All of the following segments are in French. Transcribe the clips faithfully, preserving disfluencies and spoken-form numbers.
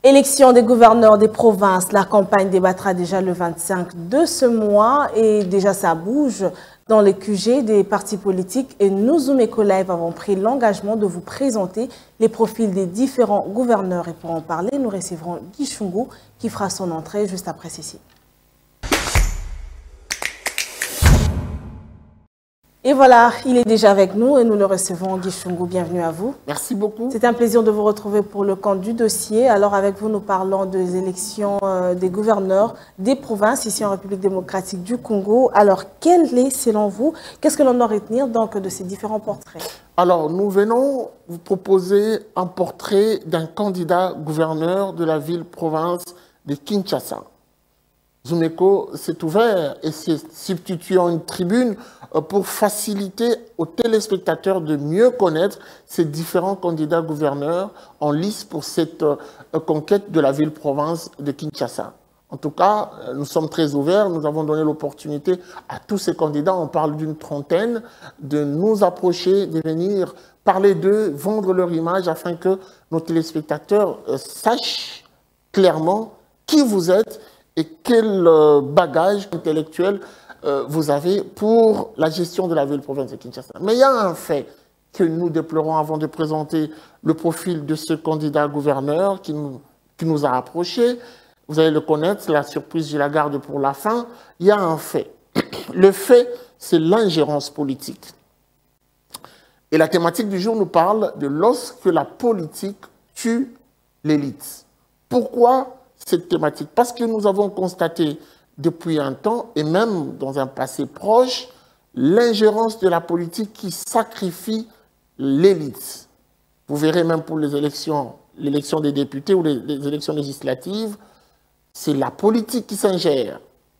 Élection des gouverneurs des provinces, la campagne débattra déjà le vingt-cinq de ce mois et déjà ça bouge dans les Q G des partis politiques et nous, Oumeco Live, avons pris l'engagement de vous présenter les profils des différents gouverneurs et pour en parler, nous recevrons Guy Chungu qui fera son entrée juste après ceci. Et voilà, il est déjà avec nous et nous le recevons. Guy Chungu, bienvenue à vous. Merci beaucoup. C'est un plaisir de vous retrouver pour le compte du dossier. Alors avec vous, nous parlons des élections euh, des gouverneurs des provinces ici en République démocratique du Congo. Alors, quel est, selon vous, qu'est-ce que l'on doit retenir donc de ces différents portraits? Alors, nous venons vous proposer un portrait d'un candidat gouverneur de la ville-province de Kinshasa. Oumeco s'est ouvert et s'est substitué en une tribune pour faciliter aux téléspectateurs de mieux connaître ces différents candidats gouverneurs en lice pour cette conquête de la ville-province de Kinshasa. En tout cas, nous sommes très ouverts, nous avons donné l'opportunité à tous ces candidats, on parle d'une trentaine, de nous approcher, de venir parler d'eux, vendre leur image afin que nos téléspectateurs sachent clairement qui vous êtes et quel bagage intellectuel vous avez pour la gestion de la ville-province de Kinshasa. Mais il y a un fait que nous déplorons avant de présenter le profil de ce candidat gouverneur qui nous, qui nous a approchés. Vous allez le connaître, la surprise, je la garde pour la fin. Il y a un fait. Le fait, c'est l'ingérence politique. Et la thématique du jour nous parle de lorsque la politique tue l'élite. Pourquoi cette thématique? Parce que nous avons constaté depuis un temps, et même dans un passé proche, l'ingérence de la politique qui sacrifie l'élite. Vous verrez même pour les élections, l'élection des députés ou les, les élections législatives, c'est la politique qui s'ingère.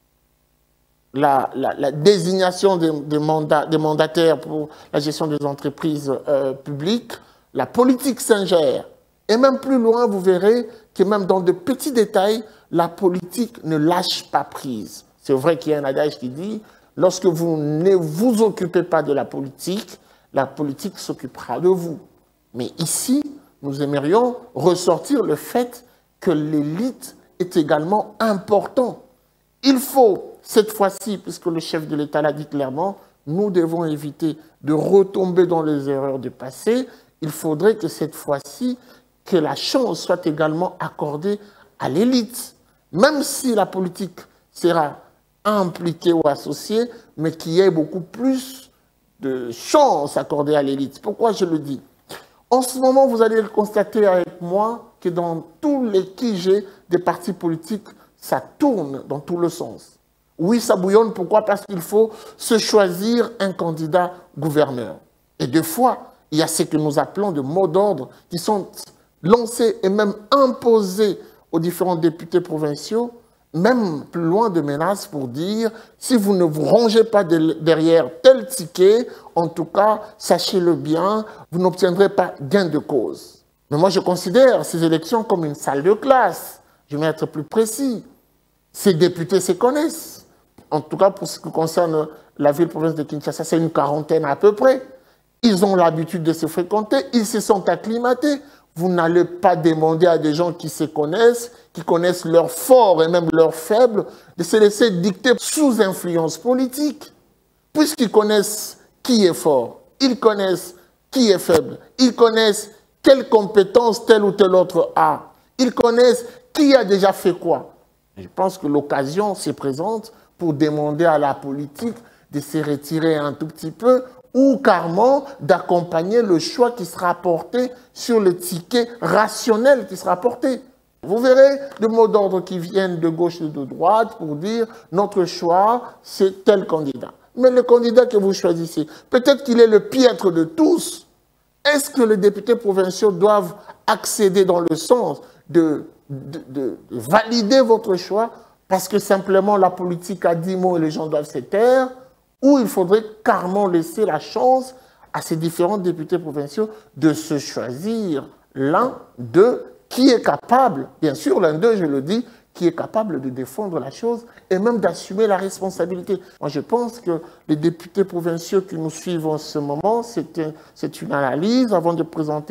La, la, la désignation des, des, mandats, des mandataires pour la gestion des entreprises euh, publiques, la politique s'ingère. Et même plus loin, vous verrez que même dans de petits détails, la politique ne lâche pas prise. C'est vrai qu'il y a un adage qui dit, lorsque vous ne vous occupez pas de la politique, la politique s'occupera de vous. Mais ici, nous aimerions ressortir le fait que l'élite est également important. Il faut, cette fois-ci, puisque le chef de l'État l'a dit clairement, nous devons éviter de retomber dans les erreurs du passé. Il faudrait que cette fois-ci, que la chance soit également accordée à l'élite, même si la politique sera impliquée ou associée, mais qu'il y ait beaucoup plus de chance accordée à l'élite. Pourquoi je le dis? En ce moment, vous allez le constater avec moi que dans tous les Q G des partis politiques, ça tourne dans tout le sens. Oui, ça bouillonne. Pourquoi? Parce qu'il faut se choisir un candidat gouverneur. Et deux fois, il y a ce que nous appelons de mots d'ordre qui sont lancés et même imposés aux différents députés provinciaux, même plus loin de menaces pour dire si vous ne vous rangez pas de, derrière tel ticket, en tout cas, sachez-le bien, vous n'obtiendrez pas gain de cause. Mais moi, je considère ces élections comme une salle de classe. Je vais être plus précis. Ces députés se connaissent. En tout cas, pour ce qui concerne la ville-province de Kinshasa, c'est une quarantaine à peu près. Ils ont l'habitude de se fréquenter, ils se sont acclimatés. Vous n'allez pas demander à des gens qui se connaissent, qui connaissent leurs forts et même leurs faibles, de se laisser dicter sous influence politique. Puisqu'ils connaissent qui est fort, ils connaissent qui est faible, ils connaissent quelles compétences tel ou tel autre a, ils connaissent qui a déjà fait quoi. Je pense que l'occasion se présente pour demander à la politique de se retirer un tout petit peu ou carrément d'accompagner le choix qui sera porté sur le ticket rationnel qui sera porté. Vous verrez des mots d'ordre qui viennent de gauche et de droite pour dire notre choix, c'est tel candidat. Mais le candidat que vous choisissez, peut-être qu'il est le piètre de tous. Est-ce que les députés provinciaux doivent accéder dans le sens de, de, de, de valider votre choix parce que simplement la politique a dix mots et les gens doivent se taire? Ou il faudrait carrément laisser la chance à ces différents députés provinciaux de se choisir l'un d'eux qui est capable, bien sûr l'un d'eux, je le dis, qui est capable de défendre la chose et même d'assumer la responsabilité. Moi, je pense que les députés provinciaux qui nous suivent en ce moment, c'est une analyse avant de présenter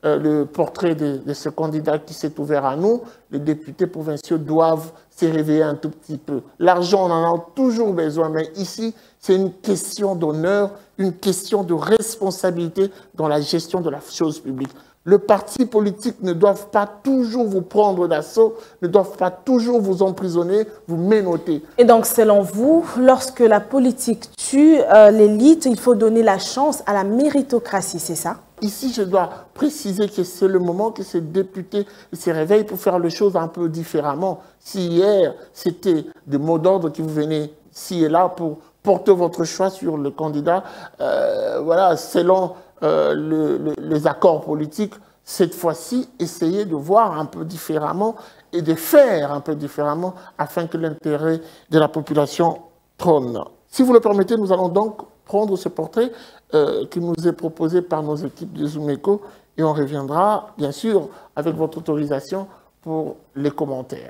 euh, le portrait de, de ce candidat qui s'est ouvert à nous, les députés provinciaux doivent se réveiller un tout petit peu. L'argent, on en a toujours besoin, mais ici, c'est une question d'honneur, une question de responsabilité dans la gestion de la chose publique. Le parti politique ne doivent pas toujours vous prendre d'assaut, ne doivent pas toujours vous emprisonner, vous ménoter. Et donc, selon vous, lorsque la politique tue euh, l'élite, il faut donner la chance à la méritocratie, c'est ça? Ici, je dois préciser que c'est le moment que ces députés se réveillent pour faire les choses un peu différemment. Si hier, c'était des mots d'ordre qui vous venaient ci et là pour porter votre choix sur le candidat, euh, voilà, selon euh, le, le, les accords politiques, cette fois-ci, essayez de voir un peu différemment et de faire un peu différemment afin que l'intérêt de la population trône. Si vous le permettez, nous allons donc prendre ce portrait euh, qui nous est proposé par nos équipes de Zumeko et on reviendra, bien sûr, avec votre autorisation pour les commentaires.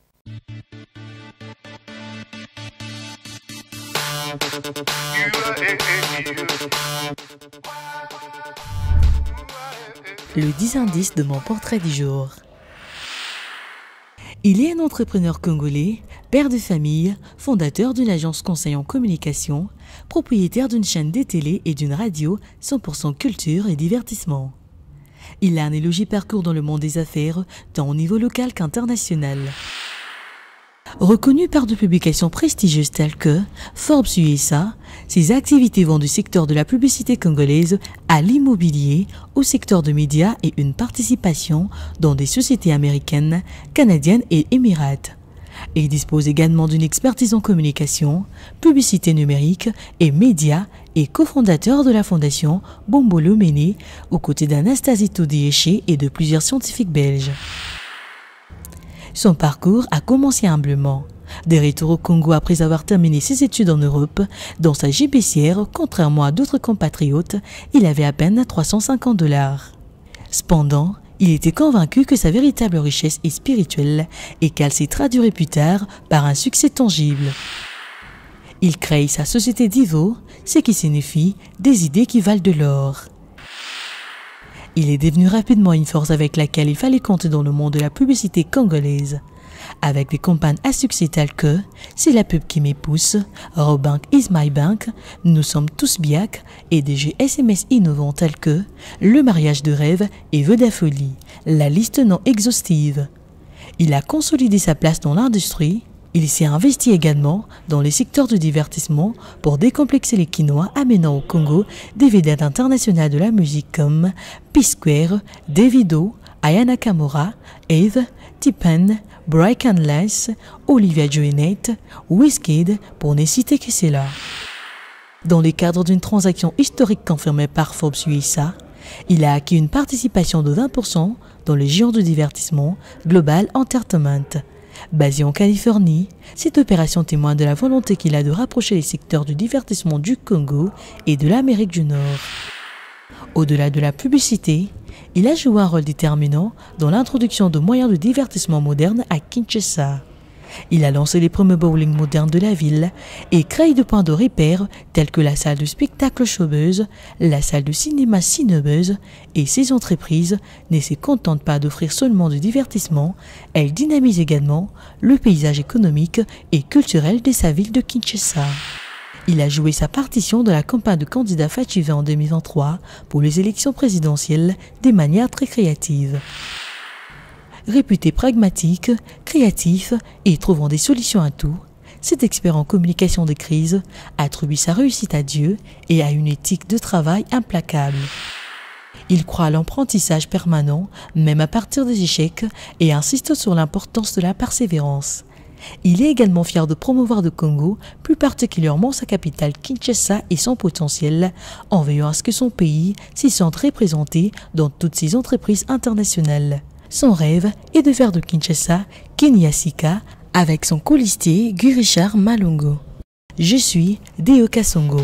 Le dix indices de mon portrait du jour. Il est un entrepreneur congolais, père de famille, fondateur d'une agence conseil en communication, propriétaire d'une chaîne de télé et d'une radio cent pour cent culture et divertissement. Il a un élogieux parcours dans le monde des affaires, tant au niveau local qu'international. Reconnu par des publications prestigieuses telles que Forbes U S A, ses activités vont du secteur de la publicité congolaise à l'immobilier, au secteur de médias et une participation dans des sociétés américaines, canadiennes et émirates. Il dispose également d'une expertise en communication, publicité numérique et médias et cofondateur de la fondation Bombolo Méné aux côtés d'Anastasie Todiéché et de plusieurs scientifiques belges. Son parcours a commencé humblement. De retour au Congo après avoir terminé ses études en Europe, dans sa gibecière, contrairement à d'autres compatriotes, il avait à peine trois cent cinquante dollars. Cependant, il était convaincu que sa véritable richesse est spirituelle et qu'elle s'est traduite plus tard par un succès tangible. Il crée sa société d'Ivo, ce qui signifie des idées qui valent de l'or. Il est devenu rapidement une force avec laquelle il fallait compter dans le monde de la publicité congolaise. Avec des campagnes à succès telles que « C'est la pub qui m'épouse »,« Robank is my bank »,« Nous sommes tous biac » et des jeux S M S innovants tels que « Le mariage de rêve » et « Vœux folie », la liste non exhaustive. Il a consolidé sa place dans l'industrie. Il s'est investi également dans les secteurs du divertissement pour décomplexer les Quinois, amenant au Congo des vedettes internationales de la musique comme P-Square, Davido, Aya Nakamura, Eve, T-Pain, Brycan Less, Olivia Joynet, Wizkid, pour ne citer que cela. Dans le cadre d'une transaction historique confirmée par Forbes U S A, il a acquis une participation de vingt pour cent dans le géant de divertissement Global Entertainment. Basé en Californie, cette opération témoigne de la volonté qu'il a de rapprocher les secteurs du divertissement du Congo et de l'Amérique du Nord. Au-delà de la publicité, il a joué un rôle déterminant dans l'introduction de moyens de divertissement modernes à Kinshasa. Il a lancé les premiers bowling modernes de la ville et créé de points de repère tels que la salle de spectacle Showbuzz, la salle de cinéma Cinebuzz, et ces entreprises ne se contentent pas d'offrir seulement du divertissement, elles dynamisent également le paysage économique et culturel de sa ville de Kinshasa. Il a joué sa partition dans la campagne de candidat Fachivé en deux mille vingt-trois pour les élections présidentielles de manière très créative. Réputé pragmatique, créatif et trouvant des solutions à tout, cet expert en communication de crise attribue sa réussite à Dieu et à une éthique de travail implacable. Il croit à l'apprentissage permanent, même à partir des échecs, et insiste sur l'importance de la persévérance. Il est également fier de promouvoir le Congo, plus particulièrement sa capitale Kinshasa et son potentiel, en veillant à ce que son pays s'y sente représenté dans toutes ses entreprises internationales. Son rêve est de faire de Kinshasa Kinyasika avec son colistier Guy Richard Malongo. Je suis Deo Kasongo.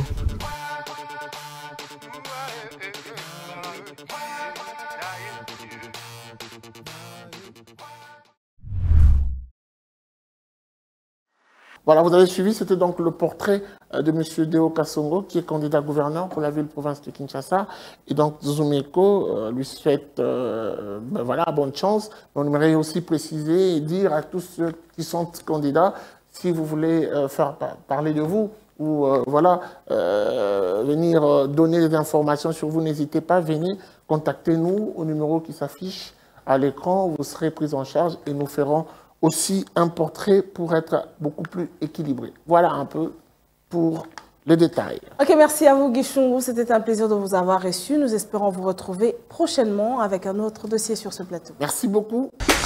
Voilà, vous avez suivi, c'était donc le portrait de M. Deo Kassongo, qui est candidat gouverneur pour la ville-province de Kinshasa. Et donc, Zumeko euh, lui souhaite euh, ben voilà, bonne chance. On aimerait aussi préciser et dire à tous ceux qui sont candidats, si vous voulez euh, faire parler de vous, ou euh, voilà, euh, venir euh, donner des informations sur vous, n'hésitez pas, venez, contactez-nous au numéro qui s'affiche à l'écran, vous serez pris en charge et nous ferons aussi un portrait pour être beaucoup plus équilibré. Voilà un peu pour les détails. Ok, merci à vous Guy Chungu, c'était un plaisir de vous avoir reçu. Nous espérons vous retrouver prochainement avec un autre dossier sur ce plateau. Merci beaucoup.